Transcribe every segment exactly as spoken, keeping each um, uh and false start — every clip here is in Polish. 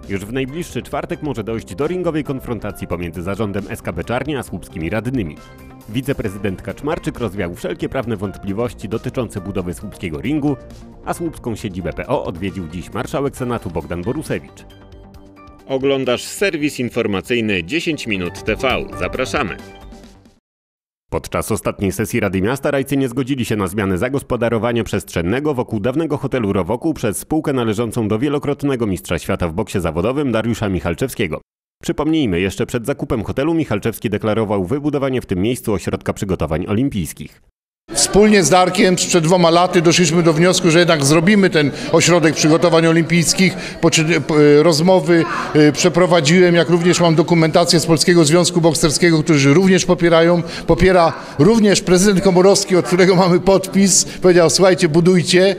Już w najbliższy czwartek może dojść do ringowej konfrontacji pomiędzy zarządem S K B Czarnie a słupskimi radnymi. Wiceprezydent Kaczmarczyk rozwiał wszelkie prawne wątpliwości dotyczące budowy słupskiego ringu, a słupską siedzibę P O odwiedził dziś marszałek Senatu Bogdan Borusewicz. Oglądasz serwis informacyjny dziesięć minut T V. Zapraszamy! Podczas ostatniej sesji Rady Miasta radcy nie zgodzili się na zmianę zagospodarowania przestrzennego wokół dawnego hotelu Rowokół przez spółkę należącą do wielokrotnego mistrza świata w boksie zawodowym Dariusza Michalczewskiego. Przypomnijmy, jeszcze przed zakupem hotelu Michalczewski deklarował wybudowanie w tym miejscu ośrodka przygotowań olimpijskich. Wspólnie z Darkiem przed dwoma laty doszliśmy do wniosku, że jednak zrobimy ten ośrodek przygotowań olimpijskich. Rozmowy przeprowadziłem, jak również mam dokumentację z Polskiego Związku Bokserskiego, którzy również popierają. Popiera również prezydent Komorowski, od którego mamy podpis. Powiedział: słuchajcie, budujcie.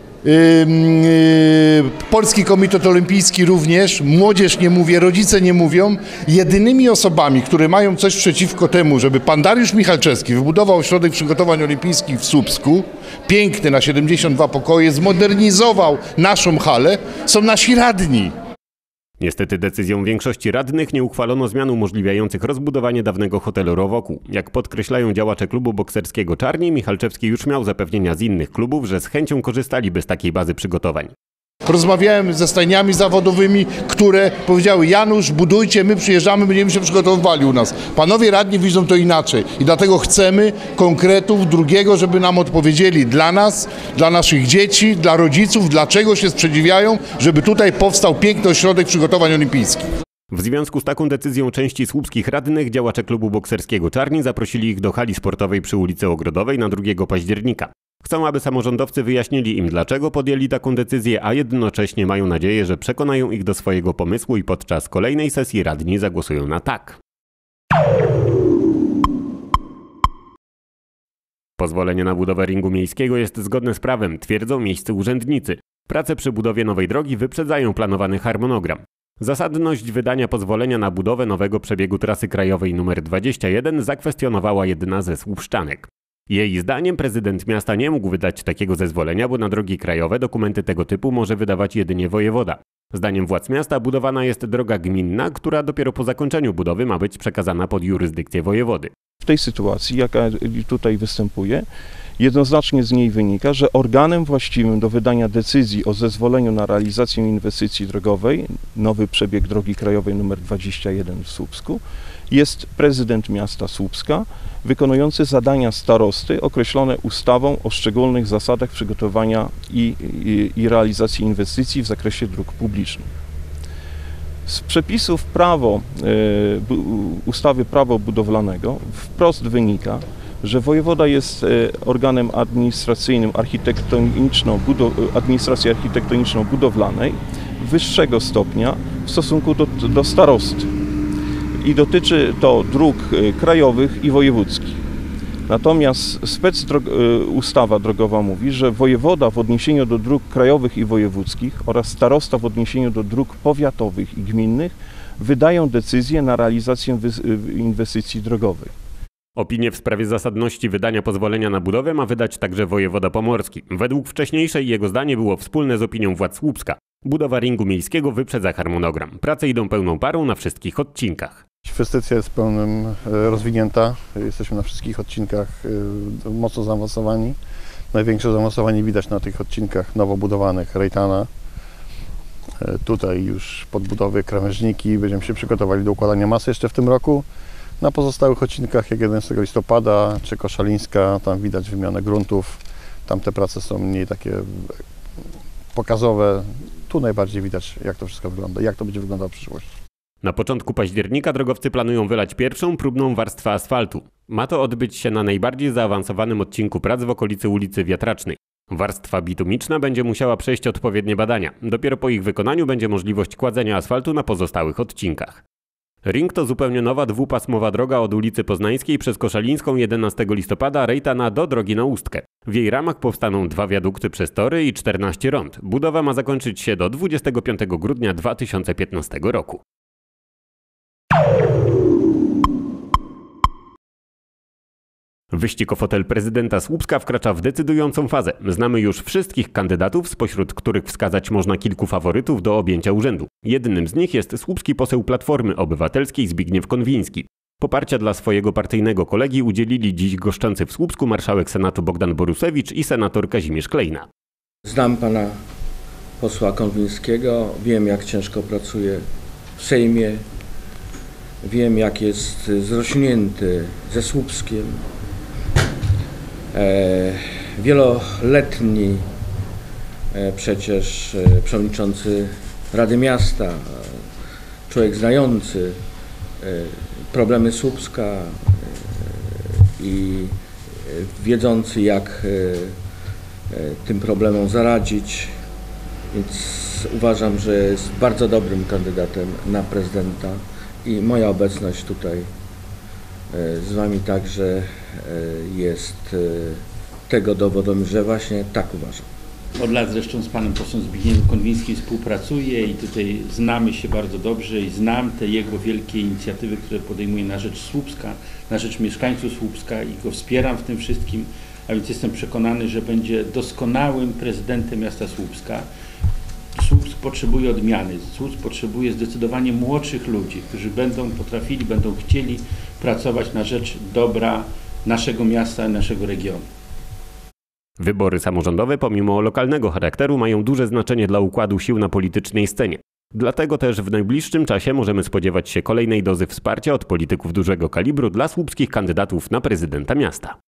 Polski Komitet Olimpijski również, młodzież nie mówię, rodzice nie mówią. Jedynymi osobami, które mają coś przeciwko temu, żeby pan Dariusz Michalczewski wybudował ośrodek przygotowań olimpijskich w Słupsku, piękny na siedemdziesiąt dwa pokoje, zmodernizował naszą halę, są nasi radni. Niestety decyzją większości radnych nie uchwalono zmian umożliwiających rozbudowanie dawnego hotelu Rowokół. Jak podkreślają działacze klubu bokserskiego Czarni, Michalczewski już miał zapewnienia z innych klubów, że z chęcią korzystaliby z takiej bazy przygotowań. Rozmawiałem ze stajniami zawodowymi, które powiedziały: Janusz, budujcie, my przyjeżdżamy, będziemy się przygotowywali u nas. Panowie radni widzą to inaczej i dlatego chcemy konkretów drugiego, żeby nam odpowiedzieli dla nas, dla naszych dzieci, dla rodziców, dlaczego się sprzeciwiają, żeby tutaj powstał piękny ośrodek przygotowań olimpijskich. W związku z taką decyzją części słupskich radnych działacze klubu bokserskiego Czarni zaprosili ich do hali sportowej przy ulicy Ogrodowej na drugiego października. Chcą, aby samorządowcy wyjaśnili im, dlaczego podjęli taką decyzję, a jednocześnie mają nadzieję, że przekonają ich do swojego pomysłu i podczas kolejnej sesji radni zagłosują na tak. Pozwolenie na budowę ringu miejskiego jest zgodne z prawem, twierdzą miejscy urzędnicy. Prace przy budowie nowej drogi wyprzedzają planowany harmonogram. Zasadność wydania pozwolenia na budowę nowego przebiegu trasy krajowej nr dwadzieścia jeden zakwestionowała jedna ze słupszczanek. Jej zdaniem prezydent miasta nie mógł wydać takiego zezwolenia, bo na drogi krajowe dokumenty tego typu może wydawać jedynie wojewoda. Zdaniem władz miasta budowana jest droga gminna, która dopiero po zakończeniu budowy ma być przekazana pod jurysdykcję wojewody. W tej sytuacji, jaka tutaj występuje, jednoznacznie z niej wynika, że organem właściwym do wydania decyzji o zezwoleniu na realizację inwestycji drogowej, nowy przebieg drogi krajowej nr dwadzieścia jeden w Słupsku, jest prezydent miasta Słupska, wykonujący zadania starosty określone ustawą o szczególnych zasadach przygotowania i, i, i realizacji inwestycji w zakresie dróg publicznych. Z przepisów prawo, y, ustawy Prawo budowlanego wprost wynika, że wojewoda jest organem administracyjnym architektoniczno, administracji architektoniczno-budowlanej wyższego stopnia w stosunku do, do starosty. I dotyczy to dróg krajowych i wojewódzkich. Natomiast spec ustawa drogowa mówi, że wojewoda w odniesieniu do dróg krajowych i wojewódzkich oraz starosta w odniesieniu do dróg powiatowych i gminnych wydają decyzję na realizację inwestycji drogowej. Opinię w sprawie zasadności wydania pozwolenia na budowę ma wydać także wojewoda pomorski. Według wcześniejszej jego zdanie było wspólne z opinią władz Słupska. Budowa ringu miejskiego wyprzedza harmonogram. Prace idą pełną parą na wszystkich odcinkach. Inwestycja jest pełnym rozwinięta. Jesteśmy na wszystkich odcinkach mocno zaawansowani. Największe zaawansowanie widać na tych odcinkach nowo budowanych Rejtana. Tutaj już podbudowy, krawężniki. Będziemy się przygotowali do układania masy jeszcze w tym roku. Na pozostałych odcinkach, jak jedenastego listopada czy Koszalińska, tam widać wymianę gruntów. Tam te prace są mniej takie pokazowe. Tu najbardziej widać, jak to wszystko wygląda, jak to będzie wyglądało w przyszłości. Na początku października drogowcy planują wylać pierwszą próbną warstwę asfaltu. Ma to odbyć się na najbardziej zaawansowanym odcinku prac w okolicy ulicy Wiatracznej. Warstwa bitumiczna będzie musiała przejść odpowiednie badania. Dopiero po ich wykonaniu będzie możliwość kładzenia asfaltu na pozostałych odcinkach. Ring to zupełnie nowa dwupasmowa droga od ulicy Poznańskiej przez Koszalińską jedenastego listopada Rejtana do drogi na Ustkę. W jej ramach powstaną dwa wiadukty przez tory i czternaście rond. Budowa ma zakończyć się do dwudziestego piątego grudnia dwa tysiące piętnastego roku. Wyścig o fotel prezydenta Słupska wkracza w decydującą fazę. Znamy już wszystkich kandydatów, spośród których wskazać można kilku faworytów do objęcia urzędu. Jednym z nich jest słupski poseł Platformy Obywatelskiej Zbigniew Konwiński. Poparcia dla swojego partyjnego kolegi udzielili dziś goszczący w Słupsku marszałek Senatu Bogdan Borusewicz i senator Kazimierz Klejna. Znam pana posła Konwińskiego, wiem, jak ciężko pracuje w Sejmie, wiem, jak jest zrośnięty ze Słupskiem. E, wieloletni e, przecież e, przewodniczący Rady Miasta, e, człowiek znający e, problemy Słupska e, i e, wiedzący, jak e, e, tym problemom zaradzić, więc uważam, że jest bardzo dobrym kandydatem na prezydenta i moja obecność tutaj z wami także jest tego dowodem, że właśnie tak uważam. Od lat zresztą z panem posłem Zbigniewem Konwińskim współpracuję i tutaj znamy się bardzo dobrze i znam te jego wielkie inicjatywy, które podejmuje na rzecz Słupska, na rzecz mieszkańców Słupska i go wspieram w tym wszystkim, a więc jestem przekonany, że będzie doskonałym prezydentem miasta Słupska. Słupsk potrzebuje odmiany, Słupsk potrzebuje zdecydowanie młodszych ludzi, którzy będą potrafili, będą chcieli pracować na rzecz dobra naszego miasta i naszego regionu. Wybory samorządowe pomimo lokalnego charakteru mają duże znaczenie dla układu sił na politycznej scenie. Dlatego też w najbliższym czasie możemy spodziewać się kolejnej dozy wsparcia od polityków dużego kalibru dla słupskich kandydatów na prezydenta miasta.